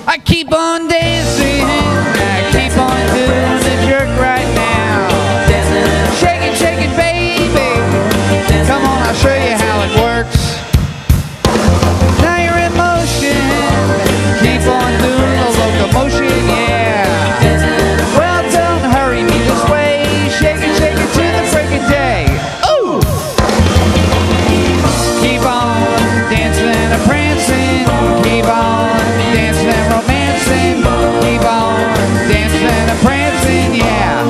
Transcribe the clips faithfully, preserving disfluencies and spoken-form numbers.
I keep on dancing, I keep on doing the jerk right now. Shake it, shake it, baby. Come on, I'll show you how it works. Now you're in motion, keep on doing the locomotion, yeah. Well, don't hurry me this way. Shake it, shake it to the break of day. Ooh! Keep on dancing and prancing, keep on dancing and romancing, keep on dancing and prancing, yeah.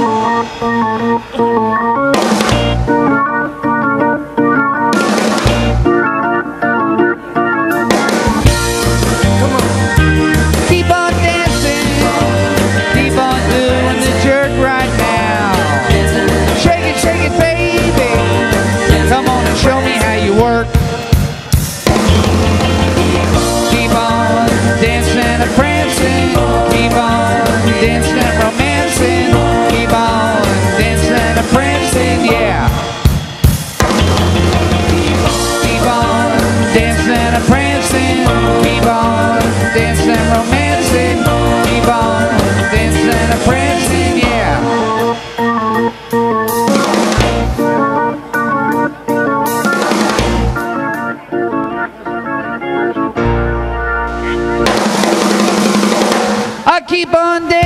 Come on. Keep on dancing, keep on doing the jerk right now. Shake it, shake it, baby. Come on and show me how you work. Keep on dancing and prancing, keep on dancing and romancing, keep on dancing and prancing, yeah. Keep on dancing and prancing, keep on dancing and romancing, keep on dancing and prancing, yeah. I keep on dancing.